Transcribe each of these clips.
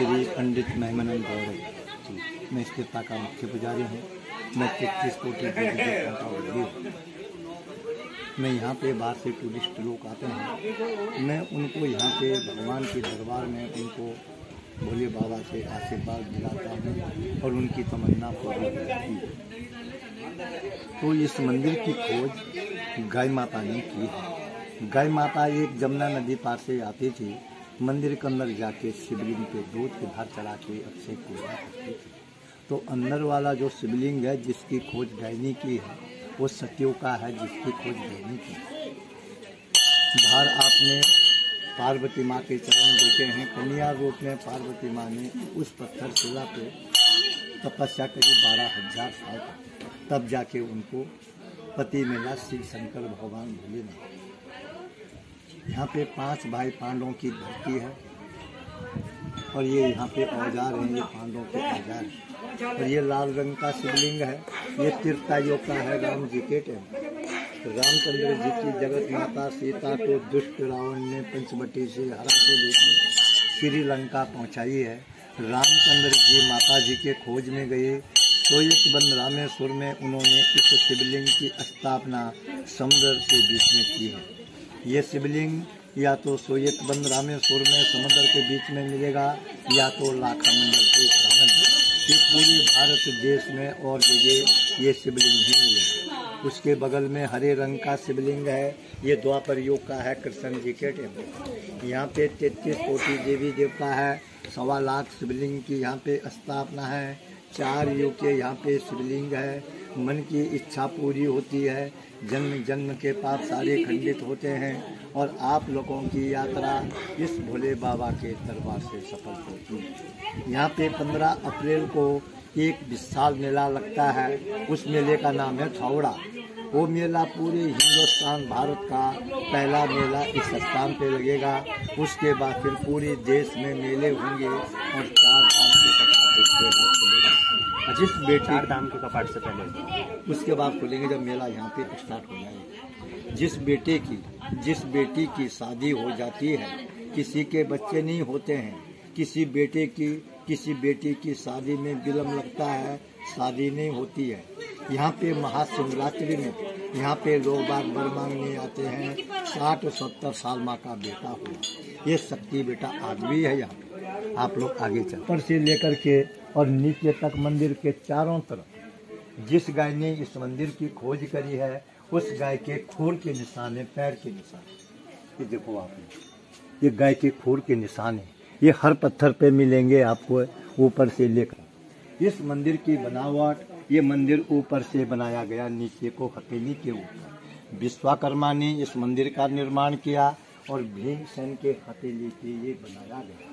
श्री पंडित महिमानंद गौड़े, मैं इस तीर्थ का मुख्य पुजारी हूँ। मैं 33 कोटि हूँ। मैं यहाँ पे बाहर से टूरिस्ट लोग आते हैं, मैं उनको यहाँ पे भगवान के दरबार में उनको भोले बाबा से आशीर्वाद दिलाता हूँ और उनकी तमन्ना पूरी होती है। तो इस मंदिर की खोज गाय माता ने की है। गाय माता एक जमुना नदी पार से आती थी, मंदिर के अंदर जाके शिवलिंग पे दूध के भार चढ़ा के अक्षय पूजा करती थी। तो अंदर वाला जो शिवलिंग है जिसकी खोज गाय ने की है, वो सत्यों का है जिसकी खोज गाय ने की है। बाहर आपने पार्वती माँ के चरण देखे हैं। कन्या रूप में पार्वती माँ ने उस पत्थर शिला पे तपस्या करी 12,000 साल, तब जाके उनको पति मिला श्री शंकर भगवान भोलेनाथ। यहाँ पे 5 भाई पांडवों की धरती है और ये यहाँ पे औजार हैं, ये पांडवों के औजार हैं। और ये लाल रंग का शिवलिंग है, ये त्रेतायुग का है, राम जी के टाइम। रामचंद्र जी की जगत माता सीता को दुष्ट रावण ने पंचवटी से हरा के लेकर श्रीलंका पहुँचाई है। रामचंद्र जी माता जी के खोज में गए, सोयतबंद रामेश्वर में उन्होंने इस शिवलिंग की स्थापना समुद्र के बीच में की है। ये शिवलिंग या तो सोयतबंद रामेश्वर में समुद्र के बीच में मिलेगा या तो लाखा मंदिर के प्रांगण में। ये पूरे भारत देश में और जगह ये शिवलिंग ही मिलेगा। उसके बगल में हरे रंग का शिवलिंग है, ये द्वापर युग का है, कृष्ण जी के टेम्पल। यहाँ पे 33 कोटि देवी देवता है, 1.25 लाख शिवलिंग की यहाँ पे स्थापना है। 4 युग के यहाँ पे शिवलिंग है। मन की इच्छा पूरी होती है, जन्म जन्म के पाप सारे खंडित होते हैं और आप लोगों की यात्रा इस भोले बाबा के दरबार से सफल होती है। यहाँ पे 15 अप्रैल को एक विशाल मेला लगता है, उस मेले का नाम है छावड़ा। वो मेला पूरे हिंदुस्तान भारत का पहला मेला इस स्थान पे लगेगा। उसके बाद फिर पूरे देश में मेले होंगे और 4 धाम के कपाट उसके बाद खुलेगा। जिस बेटे 4 धाम के कपाट से पहले उसके बाद खुलेंगे जब मेला यहाँ पे स्टार्ट हो जाएगा। जिस बेटी की शादी हो जाती है, किसी के बच्चे नहीं होते हैं, किसी बेटी की शादी में विलम्ब लगता है, शादी नहीं होती है। यहाँ पे महाशिवरात्रि में यहाँ पे लोग बाग वर मांगने आते हैं। 60-70 साल माँ का बेटा हुआ, ये शक्ति बेटा आज भी है यहाँ पे। आप लोग आगे चल ऊपर से लेकर के और नीचे तक मंदिर के चारों तरफ जिस गाय ने इस मंदिर की खोज करी है, उस गाय के खुर के निशान है, पैर के निशान। ये देखो आप, ये गाय के खुर के निशान है। ये हर पत्थर पे मिलेंगे आपको ऊपर से लेकर। इस मंदिर की बनावट, ये मंदिर ऊपर से बनाया गया, नीचे को हथेली के ऊपर। विश्वकर्मा ने इस मंदिर का निर्माण किया और भीमसेन के हथेली पे ये बनाया गया।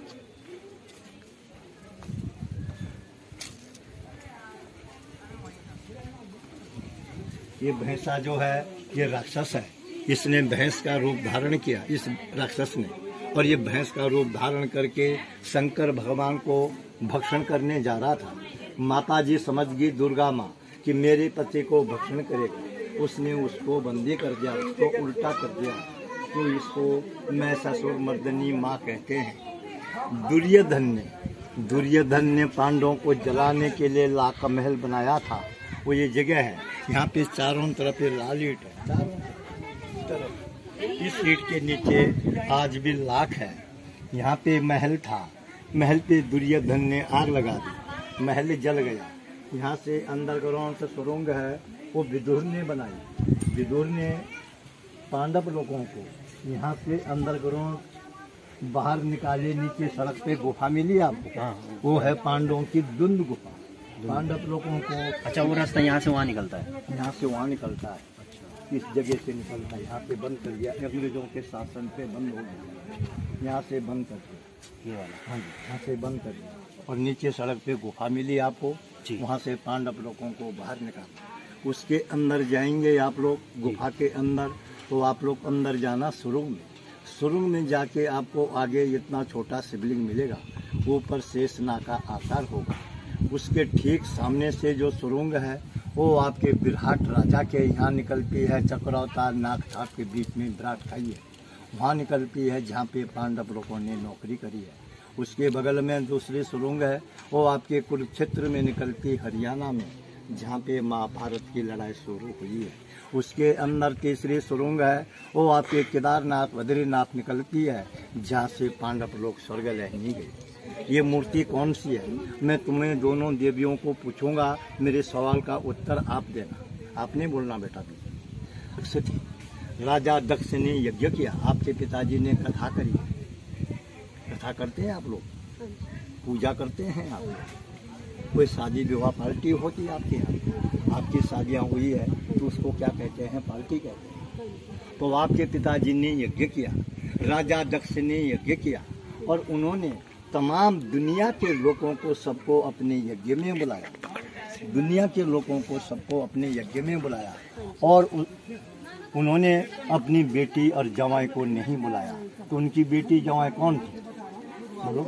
ये भैंसा जो है ये राक्षस है, इसने भैंस का रूप धारण किया इस राक्षस ने, और ये भैंस का रूप धारण करके शंकर भगवान को भक्षण करने जा रहा था। माता जी समझ गई दुर्गा माँ कि मेरे पति को भक्षण करेगा, उसने उसको बंदी कर दिया, उसको उल्टा कर दिया। तो इसको महिषासुर मर्दनी माँ कहते हैं। दुर्योधन ने पांडवों को जलाने के लिए लाख महल बनाया था। वो ये जगह है, यहाँ पे चारों तरफ लाल ईंट है, चारों तरफ। इस ईंट के नीचे आज भी लाख है। यहाँ पे महल था, महल पे दुर्योधन ने आग लगा दी, महल जल गया। यहाँ से अंडरग्राउंड से सुरंग है, वो विदुर ने बनाई। विदुर ने पांडव लोगों को यहाँ से अंडरग्राउंड बाहर निकाले। नीचे सड़क पे गुफा मिली आपको, वो है पांडवों की दुंद गुफा। पांडव लोगों को अच्छा, वो रास्ता यहाँ से वहाँ निकलता है, यहाँ से वहाँ निकलता है। अच्छा, इस जगह से निकलता है। यहाँ पे बंद कर दिया, अंग्रेजों के शासन पे बंद हो गया, यहाँ से बंद कर दिया ये वाला। हाँ जी, यहाँ से बंद कर दिया। और नीचे सड़क पे गुफा मिली आपको, वहाँ से पांडव लोगों को बाहर निकाला। उसके अंदर जाएंगे आप लोग गुफा के अंदर, तो आप लोग अंदर जाना सुरंग में जाके आपको आगे इतना छोटा शिवलिंग मिलेगा, ऊपर शेषनाग का आकार होगा। उसके ठीक सामने से जो सुरंग है वो आपके विराट राजा के यहाँ निकलती है। चक्रौता नागछाप के बीच में विराट खाई है, वहाँ निकलती है जहाँ पे पांडव लोगों ने नौकरी करी है। उसके बगल में दूसरी सुरंग है, वो आपके कुरुक्षेत्र में निकलती हरियाणा में, जहाँ पे महाभारत की लड़ाई शुरू हुई है। उसके अंदर तीसरी सुरंग है, वो आपके केदारनाथ बद्रीनाथ निकलती है, जहाँ से पांडव लोग स्वर्ग लेने गए। ये मूर्ति कौन सी है? मैं तुम्हें दोनों देवियों को पूछूंगा, मेरे सवाल का उत्तर आप देना। आपने बोलना बेटा भी। राजा दक्ष ने यज्ञ किया, आपके पिताजी ने कथा करी। कथा करते हैं आप लोग, पूजा करते हैं आप लोग। कोई शादी विवाह पार्टी होती है आपके यहाँ, आपकी शादियाँ हुई है तो उसको क्या कहते हैं? पार्टी कहते हैं। तो आपके पिताजी ने यज्ञ किया, राजा दक्ष ने यज्ञ किया, और उन्होंने तमाम दुनिया के लोगों को सबको अपने यज्ञ में बुलाया। दुनिया के लोगों को सबको अपने यज्ञ में बुलाया, और उन्होंने अपनी बेटी और जवाई को नहीं बुलाया। तो उनकी बेटी जवाई कौन थी? बोलो।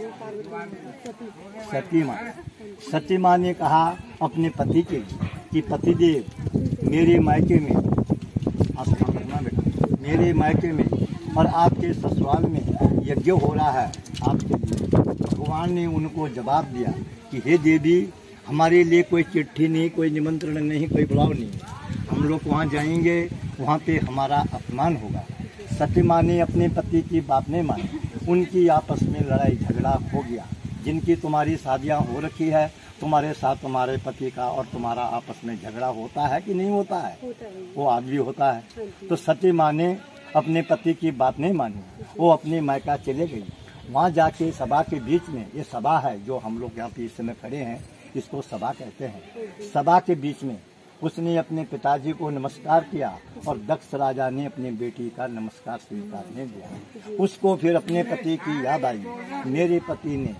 सती माँ। सती माँ ने कहा अपने पति के लिए कि पतिदेव, मेरे मायके में, आप समझना बेटा, मेरे मायके में और आपके ससुराल में यज्ञ हो रहा है आपके लिए। भगवान ने उनको जवाब दिया कि हे देवी, हमारे लिए कोई चिट्ठी नहीं, कोई निमंत्रण नहीं, कोई बुलाव नहीं, हम लोग वहाँ जाएंगे, वहाँ पे हमारा अपमान होगा। सती माँ ने अपने पति की बात नहीं मानी, उनकी आपस में लड़ाई झगड़ा हो गया। जिनकी तुम्हारी शादियाँ हो रखी है, तुम्हारे साथ तुम्हारे पति का और तुम्हारा आपस में झगड़ा होता है कि नहीं होता है? वो आज भी होता है। तो सती माँ ने अपने पति की बात नहीं मानी, वो अपने मायका चले गई। वहाँ जाके सभा के बीच में, ये सभा है जो हम लोग यहाँ पे इस समय खड़े हैं, इसको सभा कहते हैं। सभा के बीच में उसने अपने पिताजी को नमस्कार किया, और दक्ष राजा ने अपनी बेटी का नमस्कार स्वीकार नहीं दिया। उसको फिर अपने पति की याद आई, मेरे पति ने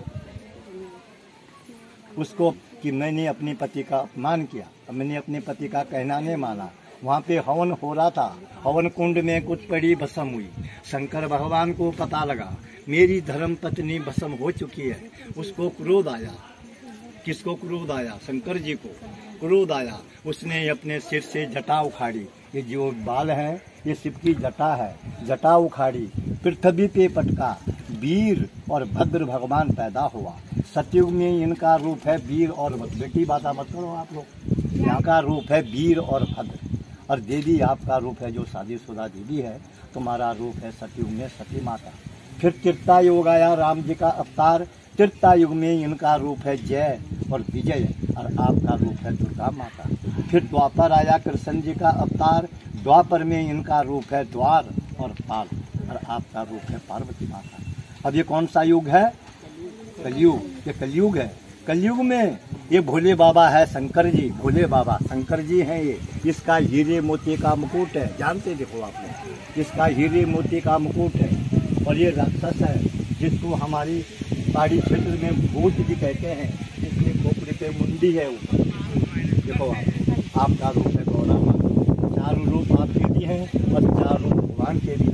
उसको कि मैंने अपने पति का अपमान किया, मैंने अपने पति का कहना नहीं माना। वहाँ पे हवन हो रहा था, हवन कुंड में कुछ पड़ी भस्म हुई। शंकर भगवान को पता लगा मेरी धर्म पत्नी भस्म हो चुकी है। उसको क्रोध आया। किसको क्रोध आया? शंकर जी को क्रोध आया। उसने अपने सिर से जटा उखाड़ी, ये जो बाल है ये शिव की जटा है, जटा उखाड़ी, पृथ्वी पे पटका, वीर और भद्र भगवान पैदा हुआ। सतयुग में इनका रूप है वीर और भद्र। बेटी बात मत करो आप लोग, यहाँ का रूप है वीर और भद्र। और देवी आपका रूप है जो शादीशुदा देवी है, तुम्हारा रूप है सतयुग में सती माता। फिर त्रेता युग आया, राम जी का अवतार। त्रेता युग में इनका रूप है जय और विजय, और आपका रूप है दुर्गा माता। फिर द्वापर आया, कृष्ण जी का अवतार। द्वापर में इनका रूप है द्वार और पाल, और आपका रूप है पार्वती माता। अब ये कौन सा युग है? कलयुग। ये कलयुग है। कलयुग में ये भोले बाबा है, शंकर जी, भोले बाबा शंकर जी हैं। ये इसका हीरे मोती का मुकुट है, जानते देखो आप लोग, इसका हीरे मोती का मुकुट है। और ये राक्षस है जिसको हमारी पहाड़ी क्षेत्र में भूत भी कहते हैं, इसके खोपड़ी पे मुंडी है ऊपर। देखो आपका रूप है गौरा माता। चारों रूप आपके भी हैं और चारों भगवान के भी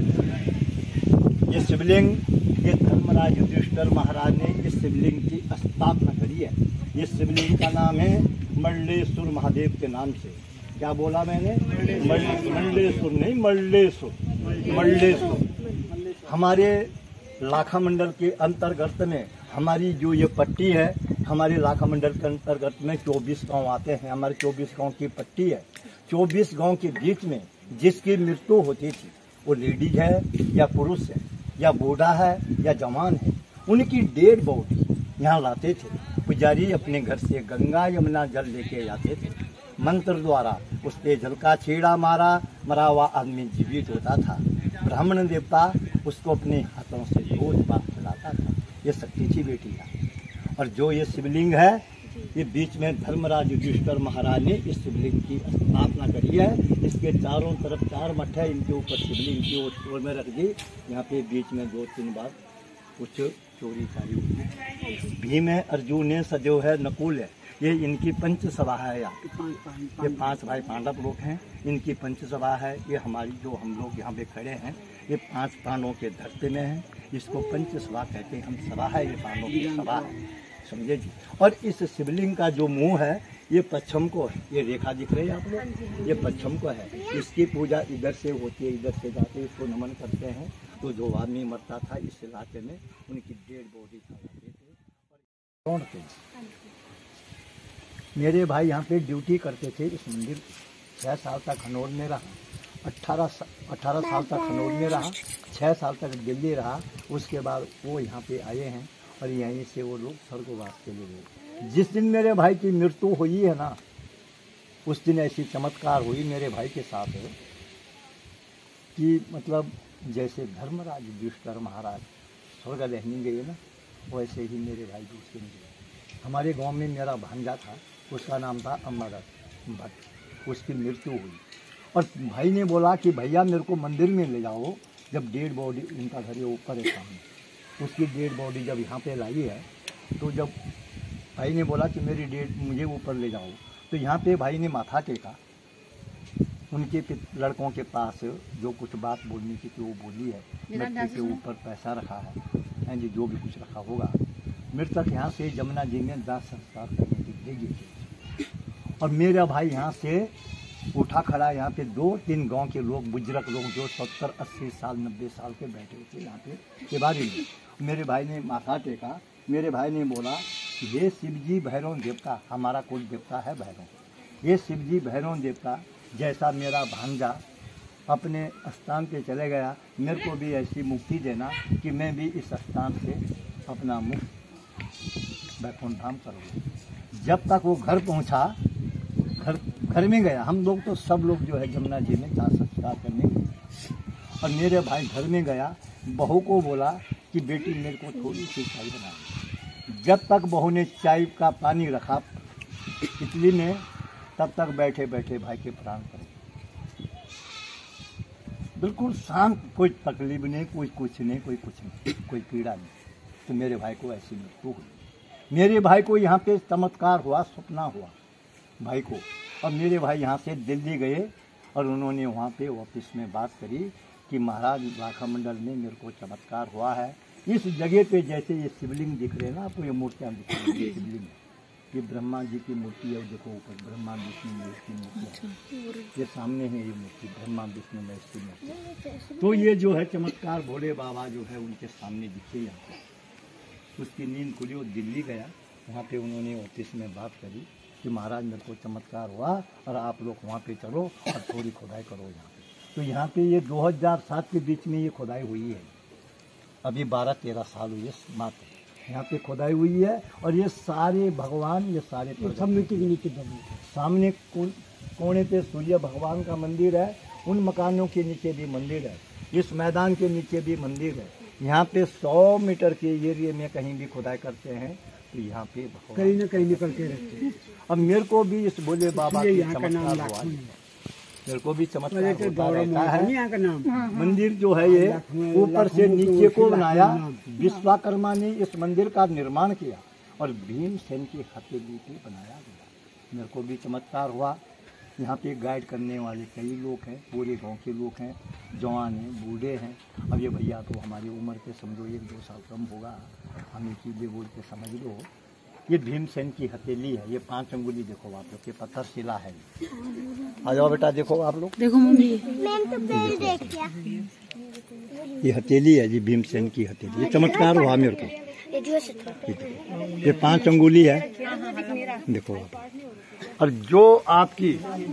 हैं। ये शिवलिंग, ये धर्मराज युधिष्ठिर महाराज ने इस शिवलिंग की स्थापना करी है। इस शिवलिंग का नाम है मल्लेश्वर महादेव के नाम से। क्या बोला मैंने? मल्लेश्वर नहीं, मल्लेश्वर। मल्लेश्वर हमारे लाखा मंडल के अंतर्गत में, हमारी जो ये पट्टी है, हमारे लाखा मंडल के अंतर्गत में 24 गांव आते हैं। हमारे 24 गांव की पट्टी है। 24 गांव के बीच में जिसकी मृत्यु होती थी, वो लेडीज है या पुरुष है या बूढ़ा है या जवान है, उनकी डेड बॉडी यहाँ लाते थे। पुजारी अपने घर से गंगा यमुना जल लेके आते थे। मंत्र द्वारा उस पे जल का छेड़ा मारा, मरा हुआ आदमी जीवित होता था। ब्राह्मण देवता उसको अपने हाथों से रोज बात खिलाता था। ये शक्ति की बेटी है। और जो ये शिवलिंग है, ये बीच में धर्मराज युधिष्ठिर महाराज ने इस शिवलिंग की स्थापना करी है। इसके चारों तरफ 4 मठ है, इनके ऊपर शिवलिंग की ओर में रख दी। यहाँ पे बीच में 2-3 बार कुछ चोरी चारी हुई। भीम है, अर्जुन है, सजो है, नकुल है, ये इनकी पंच सभा है। ये 5 भाई पांडव लोग हैं, इनकी पंच सभा है। ये हमारी जो हम लोग यहाँ पे खड़े हैं, ये 5 पांडवों के धरते में है। इसको पंच सभा कहते हैं। हम सभा है, ये पांडवों की सभा है, समझे जी। और इस शिवलिंग का जो मुंह है, ये पश्चिम को है। ये रेखा दिख रही है आप लोग, ये पश्चिम को है। इसकी पूजा इधर से होती है, इधर से जाते इसको नमन करते हैं। तो जो आदमी मरता था इस इलाके में उनकी डेड बॉडी खंगालते थे। मेरे भाई यहाँ पे ड्यूटी करते थे। इस मंदिर 6 साल तक हनोर में रहा, 18 साल तक हनोर में रहा, 6 साल तक दिल्ली रहा। उसके बाद वो यहाँ पे आए हैं और यहीं से वो लोग स्वर्गवास के लिए गए। जिस दिन मेरे भाई की मृत्यु हुई है ना, उस दिन ऐसी चमत्कार हुई मेरे भाई के साथ है कि मतलब जैसे धर्मराज युधिष्ठिर महाराज स्वर्ग लेने गए ना, वैसे ही मेरे भाई भी उसके में गए। हमारे गांव में मेरा भांजा था, उसका नाम था अमर भट्ट। उसकी मृत्यु हुई और भाई ने बोला कि भैया मेरे को मंदिर में ले जाओ। जब डेड बॉडी, उनका घर ऊपर है सामने, उसकी डेड बॉडी जब यहाँ पे लाई है, तो जब भाई ने बोला कि मेरी डेड मुझे ऊपर ले जाओ, तो यहाँ पे भाई ने माथा टेका। उनके लड़कों के पास जो कुछ बात बोलने की थी वो बोली है। मृत्यु के ऊपर पैसा रखा है जी, जो भी कुछ रखा होगा। मृतक यहाँ से जमुना जी में दाह संस्कार करने की देगी। और मेरा भाई यहाँ से उठा खड़ा, यहाँ पे 2-3 गांव के लोग, बुजुर्ग लोग जो 70-80 साल 90 साल के बैठे थे यहाँ पे के बारे में। मेरे भाई ने माथा टेका। मेरे भाई ने बोला, ये शिवजी भैरव देवता, हमारा कुल देवता है भैरव। ये शिवजी भैरव देवता जैसा मेरा भांजा अपने स्थान पे चले गया, मेरे को भी ऐसी मुक्ति देना कि मैं भी इस स्थान से अपना मुक्त वैकुंठ धाम करूँगा। जब तक वो घर पहुँचा, घर में गया, हम लोग तो सब लोग जो है जमुना जी में दाह संस्कार करने गए। और मेरे भाई घर में गया, बहू को बोला कि बेटी मेरे को थोड़ी सी चाय बना। जब तक बहू ने चाय का पानी रखा इडली में, तब तक बैठे बैठे भाई के प्राण पड़े। बिल्कुल शांत, कोई तकलीफ नहीं, कोई कुछ नहीं, कोई कुछ नहीं, कोई पीड़ा नहीं। तो मेरे भाई को ऐसी मृत्यु हुई। मेरे भाई को यहाँ पे चमत्कार हुआ, सपना हुआ भाई को। और मेरे भाई यहाँ से दिल्ली गए और उन्होंने वहाँ पे ऑफिस में बात करी कि महाराज लाखा मंडल में मेरे को चमत्कार हुआ है। इस जगह पे जैसे ये शिवलिंग दिख रहे हैं ना आपको, ये मूर्तियाँ दिख रही है, शिवलिंग है, ये ब्रह्मा जी की मूर्ति है। देखो ऊपर ब्रह्मा विष्णु महेश की मूर्ति है, ये सामने है ये मूर्ति, ब्रह्मा विष्णु महेश की मूर्ति। तो ये जो है चमत्कार भोले बाबा जो है उनके सामने दिखे यहाँ पे। उसकी नींद खुली, वो दिल्ली गया, वहाँ पे उन्होंने ऑफिस में बात करी कि महाराज मेरे को चमत्कार हुआ और आप लोग वहाँ पे चलो और थोड़ी खुदाई करो यहाँ पे। तो यहाँ पे ये 2007 के बीच में ये खुदाई हुई है। अभी 12-13 साल हुई है मात्र यहाँ पे खुदाई हुई है। और ये सारे भगवान, ये सारे सब मिट्टी के नीचे दबे। सामने कोने पे सूर्य भगवान का मंदिर है, उन मकानों के नीचे भी मंदिर है, इस मैदान के नीचे भी मंदिर है। यहाँ पे 100 मीटर के एरिया में कहीं भी खुदाई करते हैं तो यहाँ पे कहीं न कहीं निकलते रहते हैं। अब मेरे को भी इस भोले बाबा की चमत्कार हुआ, मेरे को भी चमत्कार होता रहता है। मंदिर जो है ये ऊपर से नीचे को बनाया, विश्वकर्मा ने इस मंदिर का निर्माण किया और भीमसेन की हथेली पे बनाया गया। मेरे को भी चमत्कार हुआ। यहाँ पे गाइड करने वाले कई लोग हैं, पूरे गांव के लोग हैं, जवान हैं, बूढ़े हैं। अब ये भैया तो हमारी उम्र के समझो 1-2 साल कम होगा, हमें चीज़ें बोल के समझ लो। ये भीमसेन की हथेली है, ये 5 अंगुली देखो आप लोग, ये पत्थर शिला है। आ जाओ बेटा, देखो आप लोग, देखो मम्मी, ये हथेली है जी, भीमसेन की हथेली। ये चमत्कार हुआ मेरे को। ये 5 अंगुली है, देखो आप। और जो आपकी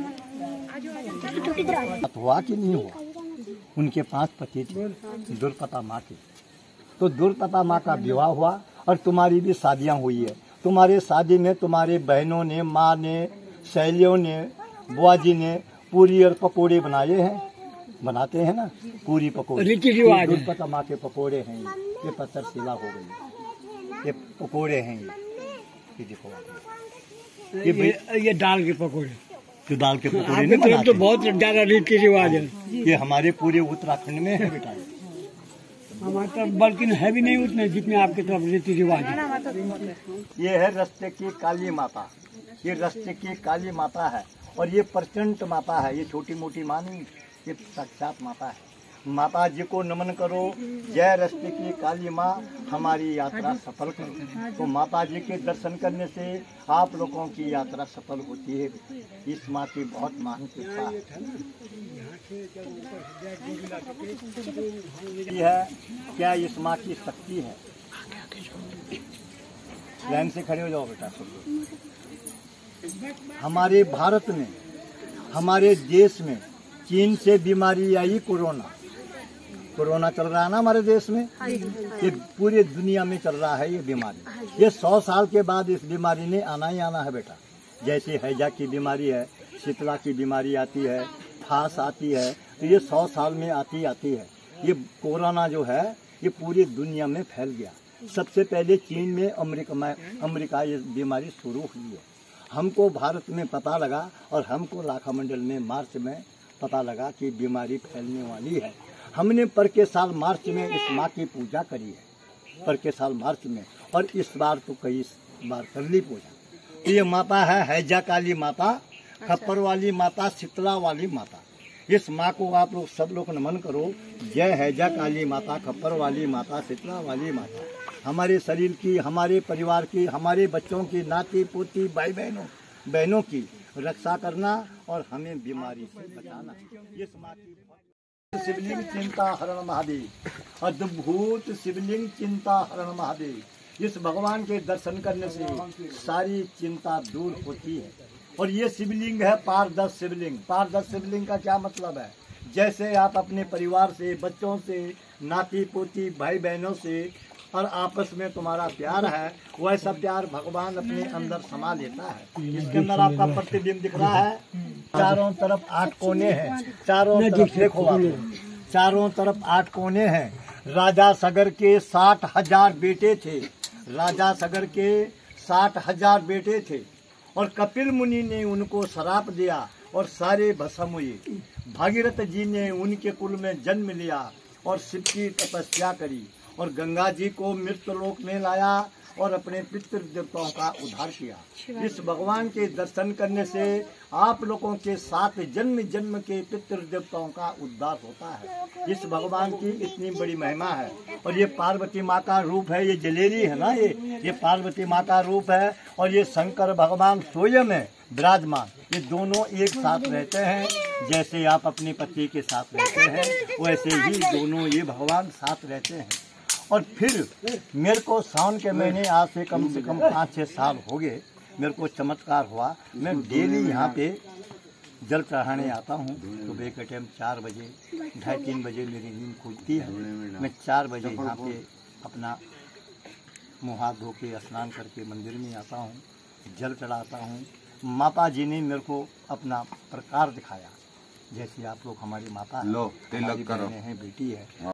हुआ कि नहीं हुआ, उनके 5 पति थे दुर्पता माँ के, तो दुर्पता माँ का विवाह हुआ और तुम्हारी भी शादियाँ हुई है। तुम्हारे शादी में तुम्हारे बहनों ने, माँ ने, सहेलियों ने, बुआ जी ने पूरी और पकोड़े बनाए हैं, बनाते हैं ना पूरी पकोड़े, दुर्पता माँ के पकोड़े हैं। ये पत्थर शिला हो गई, ये पकोड़े हैं। ये देखो ये दाल के पकोड़े, जो दाल के पकोड़े नहीं बनाते, तो बहुत ज्यादा रीति रिवाज है। ये हमारे पूरे उत्तराखंड में है बेटा। हमारे तरफ बल्कि है भी नहीं उतने जितने आपकी तरफ रीति रिवाज है। ये है रास्ते की काली माता, ये रास्ते की काली माता है और ये प्रचंड माता है। ये छोटी मोटी माँ नहीं, ये साक्षात माता है। माता जी को नमन करो, जय रास्ते की काली माँ, हमारी यात्रा सफल करो। तो माता जी के दर्शन करने से आप लोगों की यात्रा सफल होती है। इस माँ की बहुत महान कृपा है। है क्या इस माँ की शक्ति है। लाइन से खड़े हो जाओ बेटा सब लोग। हमारे भारत में, हमारे देश में चीन से बीमारी आई कोरोना। कोरोना चल रहा है ना हमारे देश में, ये पूरे दुनिया में चल रहा है ये बीमारी। ये 100 साल के बाद इस बीमारी ने आना ही आना है बेटा। जैसे हैजा की बीमारी है, शीतला की बीमारी आती है, फांस आती है, तो ये 100 साल में आती है। ये कोरोना जो है ये पूरी दुनिया में फैल गया। सबसे पहले चीन में, अमेरिका ये बीमारी शुरू हुई है। हमको भारत में पता लगा और हमको लाखामंडल में मार्च में पता लगा कि बीमारी फैलने वाली है। हमने पर के साल मार्च में इस माँ की पूजा करी है, पर के साल मार्च में, और इस बार तो कई बार कर ली पूजा। तो ये माता है हैजा काली माता, खप्पर वाली माता, शीतला वाली माता। इस माँ को आप लोग सब लोग नमन करो। जय हैजा काली माता, खप्पर वाली माता, शीतला वाली माता। हमारे शरीर की, हमारे परिवार की, हमारे बच्चों की, नाती पोती, भाई बहनों की रक्षा करना और हमें बीमारी से बचाना। इस माँ की शिवलिंग चिंता हरण महादेव, अद्भुत शिवलिंग चिंता हरण महादेव। इस भगवान के दर्शन करने से सारी चिंता दूर होती है। और ये शिवलिंग है पारदर्श शिवलिंग। पारदर्श शिवलिंग का क्या मतलब है? जैसे आप अपने परिवार से, बच्चों से, नाती पोती, भाई बहनों से और आपस में तुम्हारा प्यार है, वैसा प्यार भगवान अपने अंदर समा लेता है। इसके अंदर आपका प्रतिबिंब दिख रहा है। चारों तरफ 8 कोने हैं, चारों तरफ देखो आप, चारों तरफ 8 कोने हैं। राजा सगर के 60,000 बेटे थे। राजा सगर के 60,000 बेटे थे और कपिल मुनि ने उनको श्राप दिया और सारे भस्म हुए। भागीरथ जी ने उनके कुल में जन्म लिया और शिव की तपस्या करी और गंगा जी को मृत्युलोक में लाया और अपने पितृ देवताओं का उद्धार किया। इस भगवान के दर्शन करने से आप लोगों के 7 जन्म जन्म के पितृ देवताओं का उद्धार होता है। इस भगवान की इतनी बड़ी महिमा है। और ये पार्वती माँ का रूप है, ये जलेरी है ना, ये पार्वती माँ का रूप है। और ये शंकर भगवान स्वयं है विराजमान। ये दोनों एक साथ रहते हैं। जैसे आप अपने पति के साथ रहते हैं वैसे ही दोनों ये भगवान साथ रहते हैं। और फिर मेरे को सावन के महीने आज से कम 5-6 साल हो गए, मेरे को चमत्कार हुआ। मैं डेली यहाँ पे जल चढ़ाने आता हूँ। सुबह के टाइम 4 बजे, 2:30-3 बजे मेरी नींद खुलती है। मैं 4 बजे यहाँ पे अपना मुँह हाथ धो के स्नान करके मंदिर में आता हूँ, जल चढ़ाता हूँ। माता जी ने मेरे को अपना प्रकार दिखाया। जैसे आप लोग हमारी माता है, हमारी बहनें हैं, बेटी है,